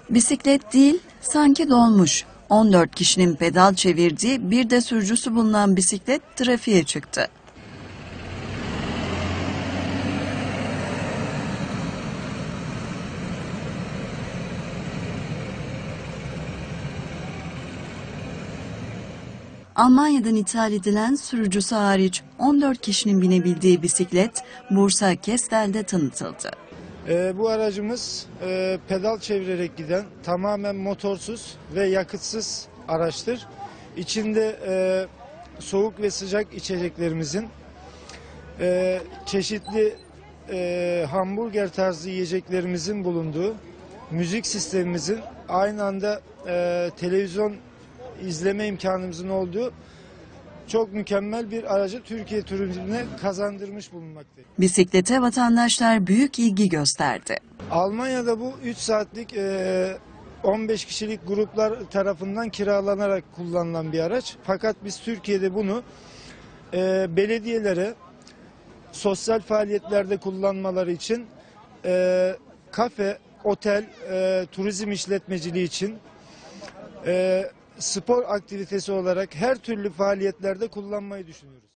Bisiklet değil, sanki dolmuş. 14 kişinin pedal çevirdiği, bir de sürücüsü bulunan bisiklet trafiğe çıktı. Almanya'dan ithal edilen, sürücüsü hariç 14 kişinin binebildiği bisiklet Bursa Kestel'de tanıtıldı. Bu aracımız pedal çevirerek giden, tamamen motorsuz ve yakıtsız araçtır. İçinde soğuk ve sıcak içeceklerimizin, çeşitli hamburger tarzı yiyeceklerimizin bulunduğu, müzik sistemimizin, aynı anda televizyon izleme imkanımızın olduğu çok mükemmel bir aracı Türkiye turizmine kazandırmış bulunmaktayız. Bisiklete vatandaşlar büyük ilgi gösterdi. Almanya'da bu 3 saatlik 15 kişilik gruplar tarafından kiralanarak kullanılan bir araç. Fakat biz Türkiye'de bunu belediyelere sosyal faaliyetlerde kullanmaları için, kafe, otel, turizm işletmeciliği için, spor aktivitesi olarak her türlü faaliyetlerde kullanmayı düşünüyoruz.